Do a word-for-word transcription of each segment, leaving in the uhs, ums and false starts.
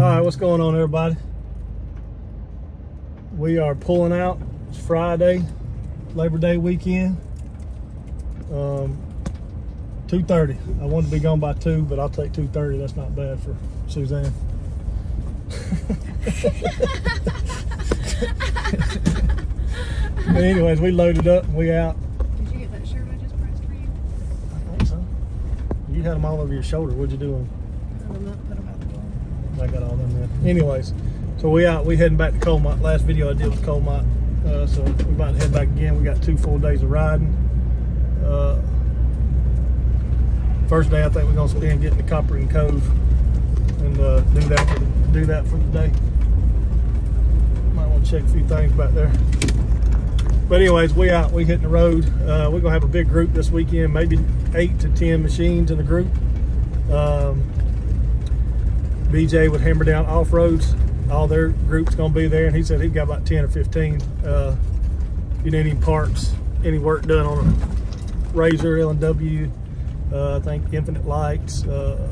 right, what's going on, everybody? We are pulling out. It's Friday, Labor Day weekend. Um, two thirty. I wanted to be gone by two, but I'll take two thirty. That's not bad for Suzanne. But anyways, we loaded up and we out. Did you get that shirt I just pressed for you? I think so. You had them all over your shoulder. What'd you do? I don't know, put them out the door. I got all them there. Anyways, so we out. We heading back to Coalmont. Last video I did was Coalmont. Uh, so we're about to head back again. We got two full days of riding. Uh, first day I think we're gonna spend getting to Copper and Cove and uh, do that for the, do that for the day. Might want to check a few things back there. But anyways, we out. We hitting the road. Uh, we're gonna have a big group this weekend. Maybe eight to ten machines in the group. Um, B J with Hammer Down Off-Roads. All their group's gonna be there, and he said he got about ten or fifteen. Uh, if you need any parts, any work done on a Razor, L and W, uh, I think Infinite Lights. Uh,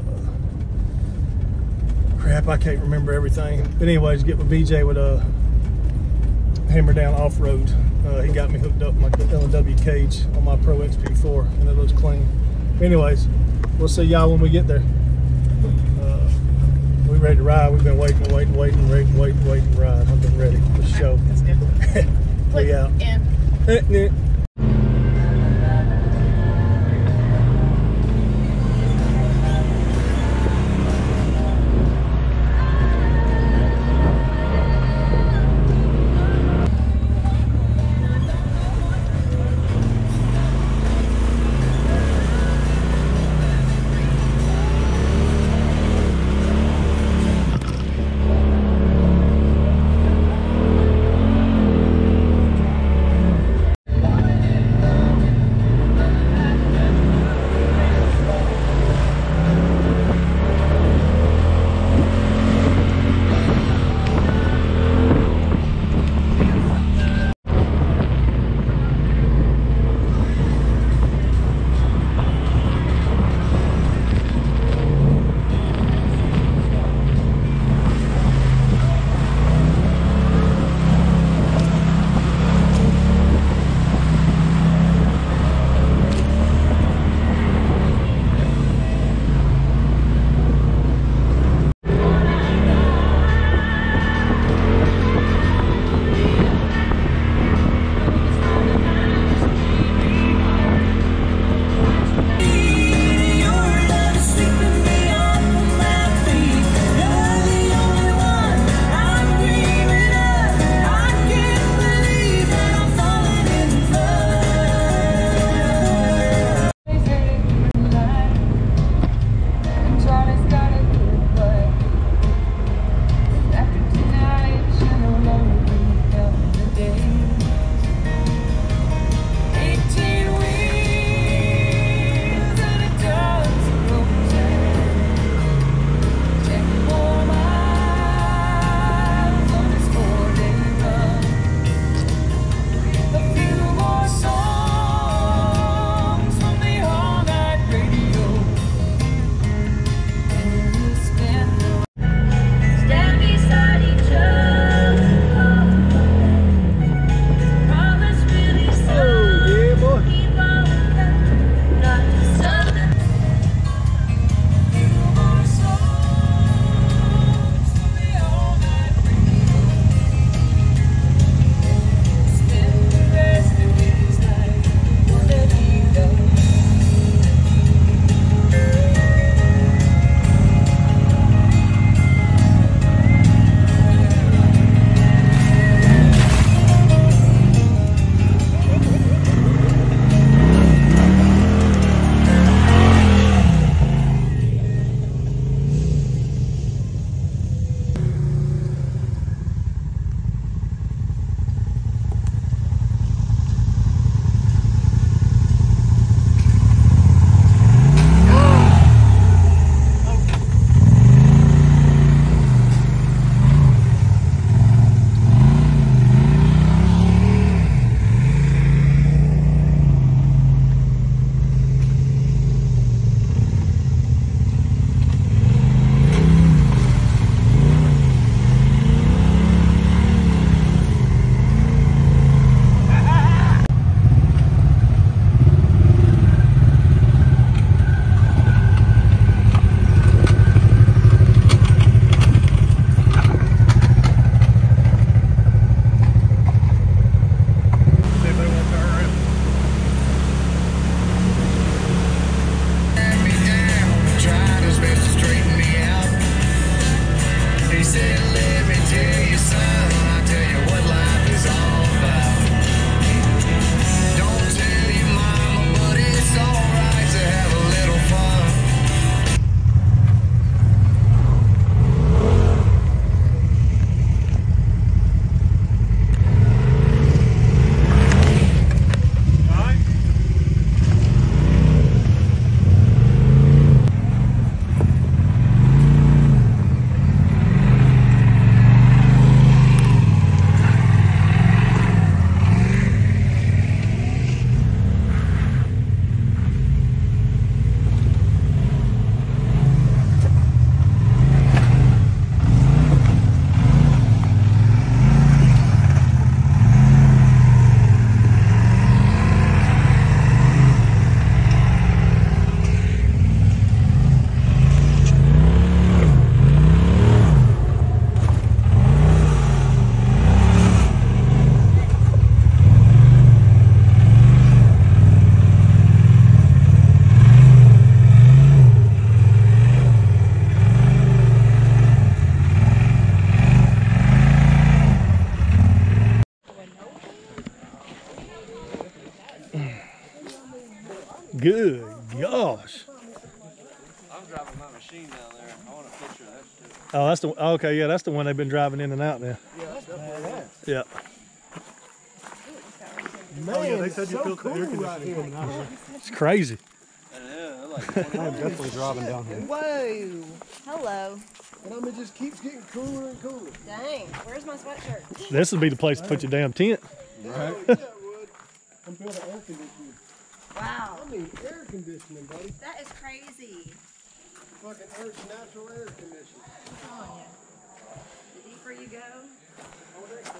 crap, I can't remember everything. But anyways, get with B J with a Hammer Down Off-Road. Uh, he got me hooked up my L and W cage on my Pro X P four, and it looks clean. Anyways, we'll see y'all when we get there. Uh, we ready to ride. We've been waiting, waiting, waiting, waiting, waiting, waiting to ride. I've been ready for the show. That's good. We out. In. Good gosh. I'm driving my machine down there. I want a picture of that shit. Oh, that's the okay. Yeah, that's the one they've been driving in and out now. Yeah, that's badass. Yeah. Man, oh, yeah, they said you so felt cool the air conditioning coming out here. It's crazy. Yeah, like I'm definitely driving down here. Whoa. Hello. And I mean, it just keeps getting cooler and cooler. Dang. Where's my sweatshirt? This would be the place to put your damn tent. Right. Yeah, it would. And build an air conditioning. Wow. I mean, air conditioning, buddy. That is crazy. Fucking Earth's natural air conditioning. Come on, yeah. The deeper you go, the older it gets.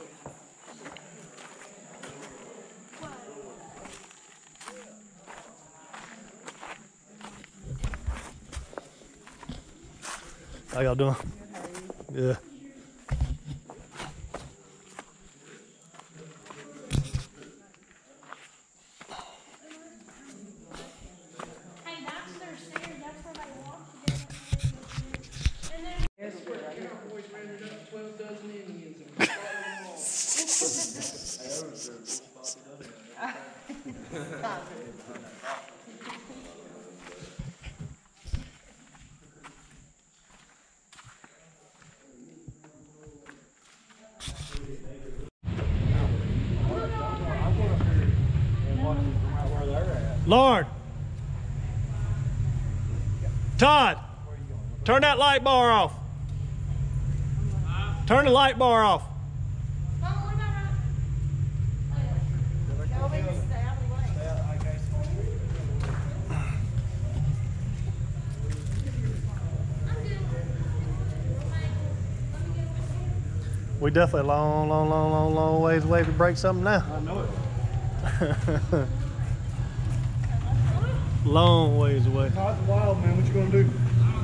How y'all doing? Yeah. Hey, that's their stairs. That's where they walk to get and then Lord. Todd. Turn that light bar off. Turn the light bar off. We definitely a long, long, long, long, long ways away to break something now. I know it. Long ways away. Oh, it's wild, man. What you gonna do?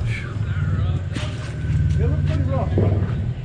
It looks pretty rough, bro.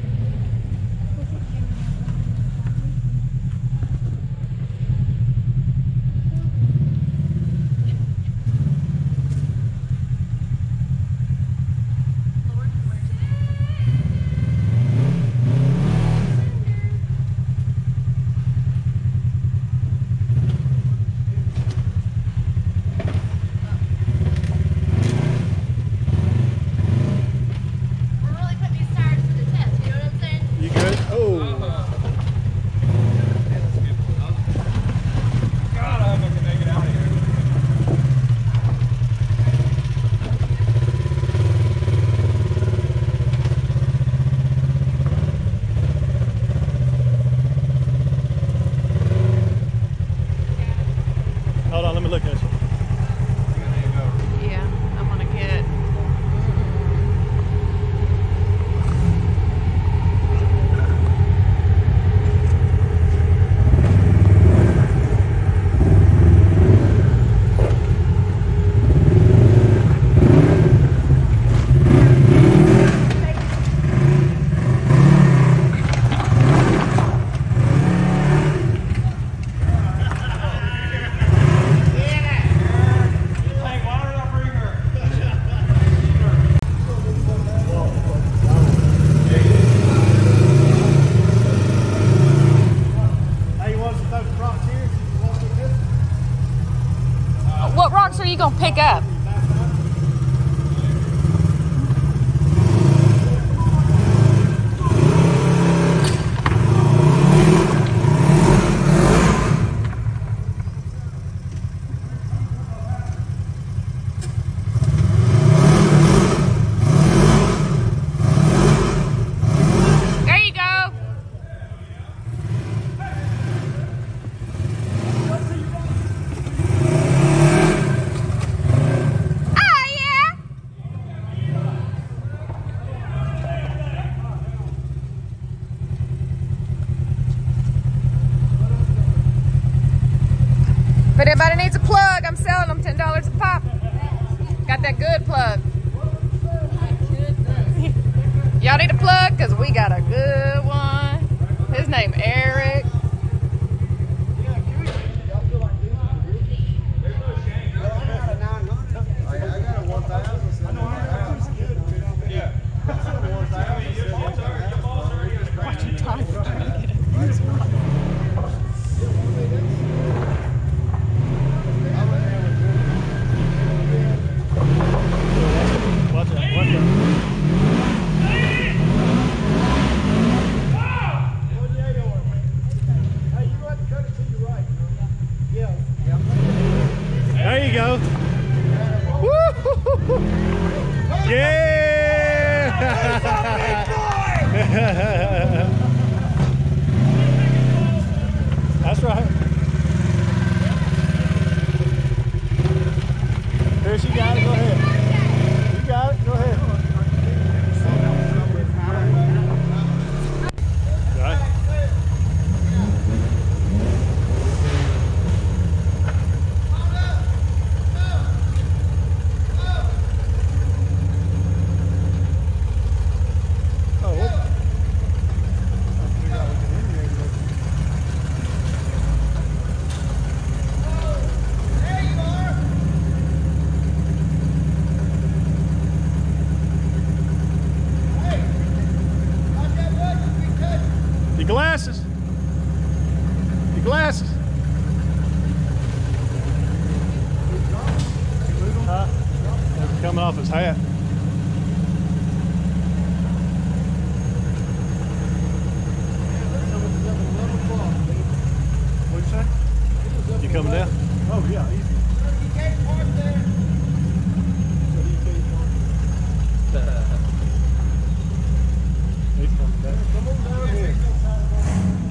you gonna pick up? There you go. If anybody needs a plug, I'm selling them ten dollars a pop. Got that good plug. Y'all need a plug? Because we got a good one. His name Eric. Yeah! That's right. Here, she got it. Go ahead. You got it. Go ahead. Right. Your glasses. Your glasses. Huh? They're coming off his hat. What'd you say? You coming down? Oh yeah, easy. You can't park there. He's coming down. Come on down here.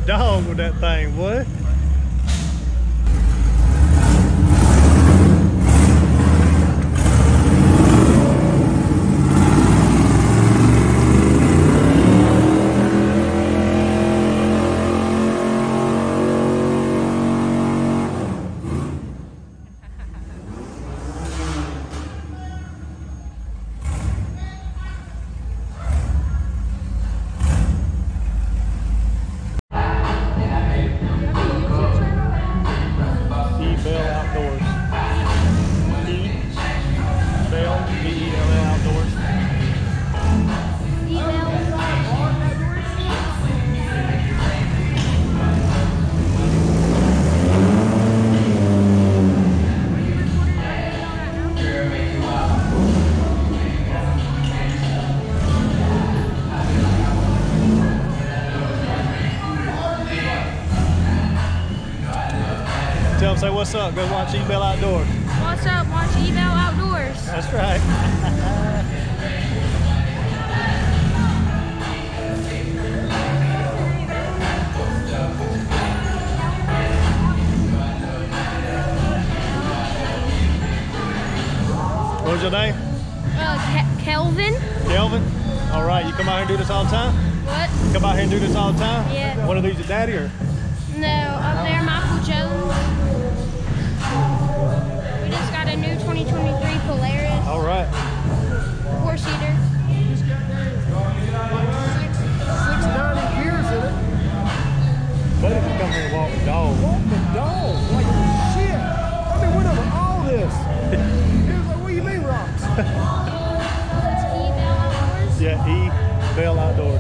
the dog with that thing, boy. Tell them, say what's up, go watch E-Bell Outdoors. What's up, watch E-Bell Outdoors. That's right. What was your name? Uh, Ke Kelvin. Kelvin? All right, you come out here and do this all the time? What? Come out here and do this all the time? Yeah. One of these your daddy or? No, up there, Michael Jones. We just got a new twenty twenty-three Polaris. All right. Four-seater. Six, six ninety gears in it. Buddy can come here and walk the dog. Walk the dog. Like shit. I mean, went over all this. He was like, what do you mean, rocks? That's E-Bell Outdoors. Yeah, E-Bell Outdoors.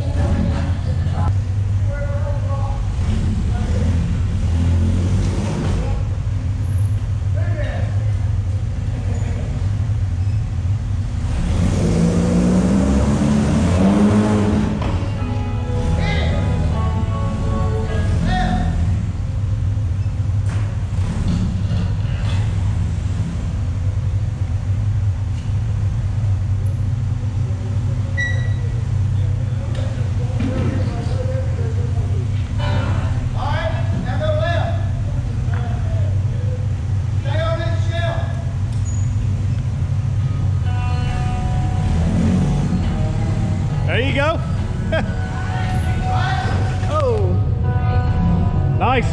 There you go. Oh, nice.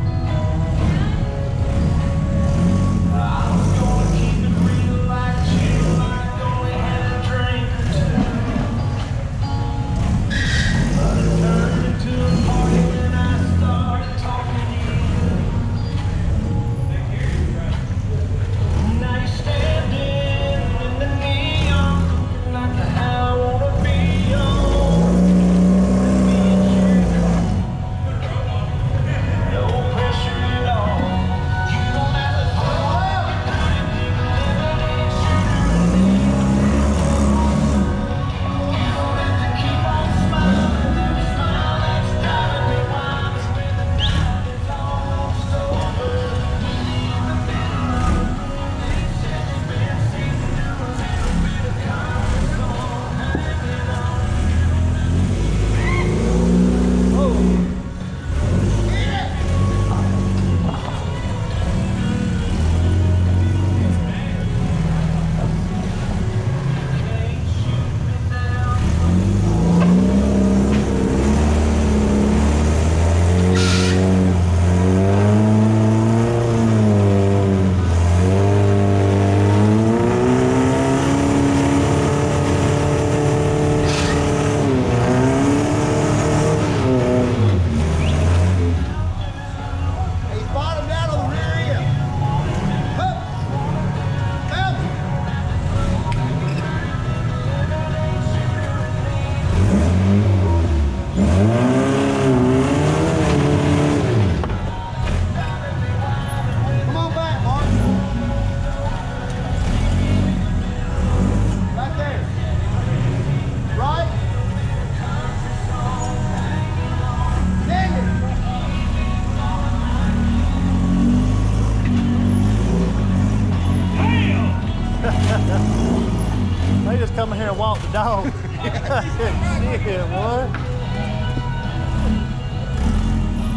They just come in here and walk the dog. Shit, boy.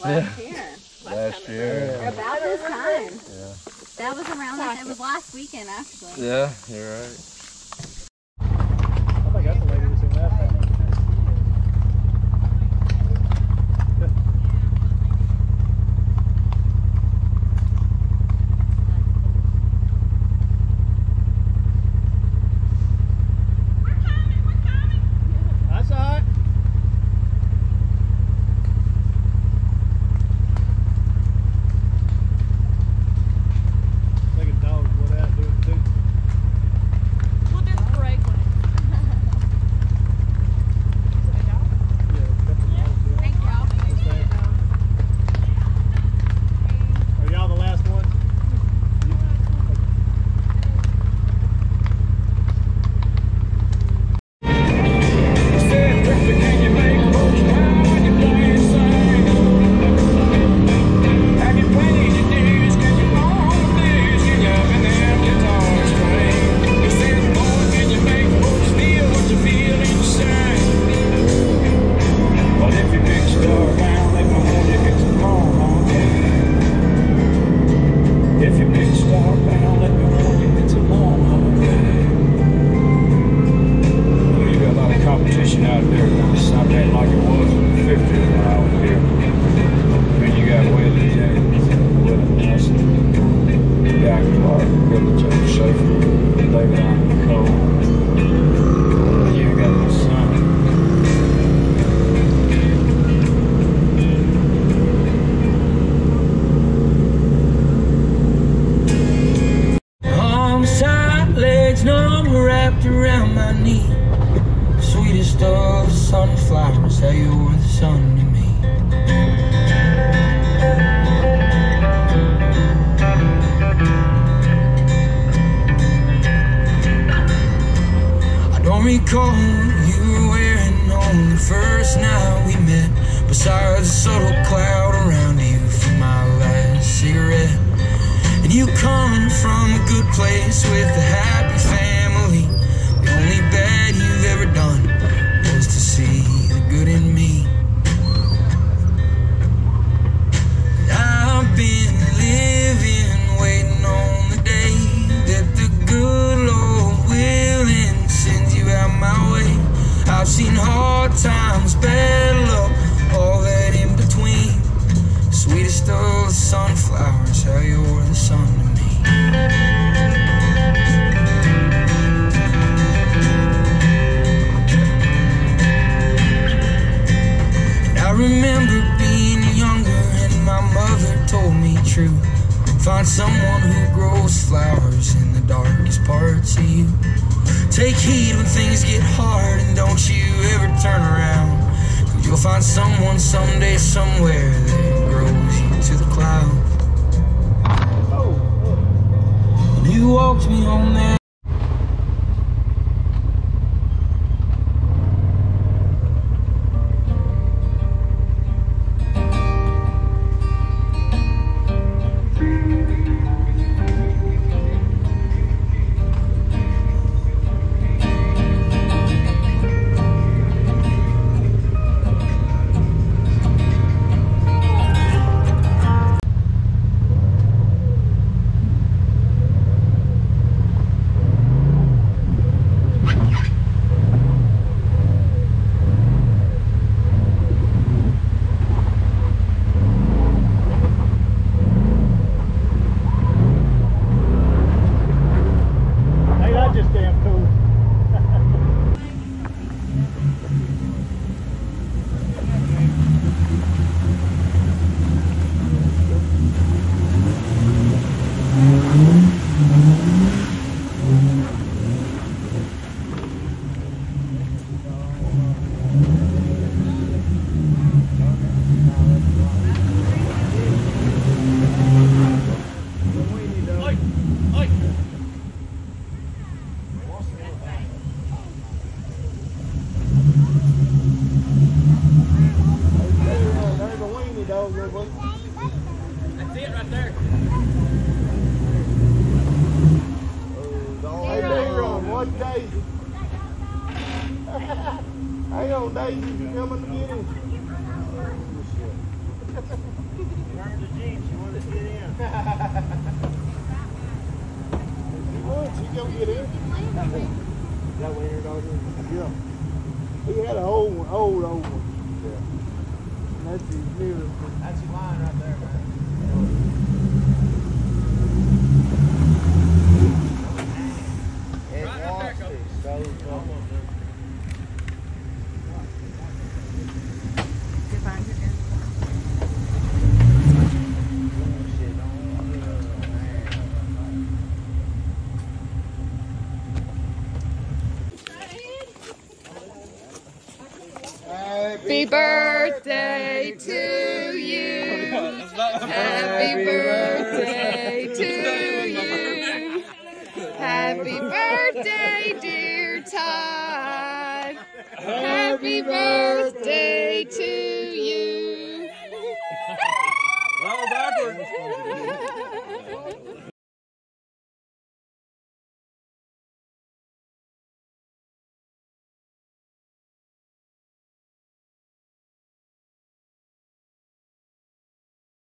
last year. Last year. Or about this time. Yeah. That was around this. It was last weekend, actually. Yeah, you're right. I think that's the lady we seen last time. That's all right. I think a dog would out do it too. We'll do the parade one. Yeah, a couple of dogs do it. Thank y'all. Are y'all the last one? Around my knee, sweetest of the sunflowers, how you were the sun to me. I don't recall you were wearing on the first night we met, besides a subtle cloud around you for my last cigarette. And you come from a good place with a happy family. The only bad you've ever done was to see the good in me. I've been living, waiting on the day that the good Lord willing sends you out my way. I've seen hard times, bad luck, all that in between. Sweetest of the sunflowers, how you're the sun to me. I remember being younger and my mother told me true. Find someone who grows flowers in the darkest parts of you. Take heed when things get hard and don't you ever turn around. Cause you'll find someone someday somewhere that grows you to the clouds. And you walked me home there. That's it right there. Hey, Daron, watch Daisy. Hang on, Daisy, you coming to get him? you go get in? That way your dog is? Yeah. He had an old one, old, old one. Yeah. And that's his newest one. That's your line right there, man. It wants to, so almost there. Happy birthday to you. Happy birthday to you. Happy birthday, dear Todd. Happy birthday.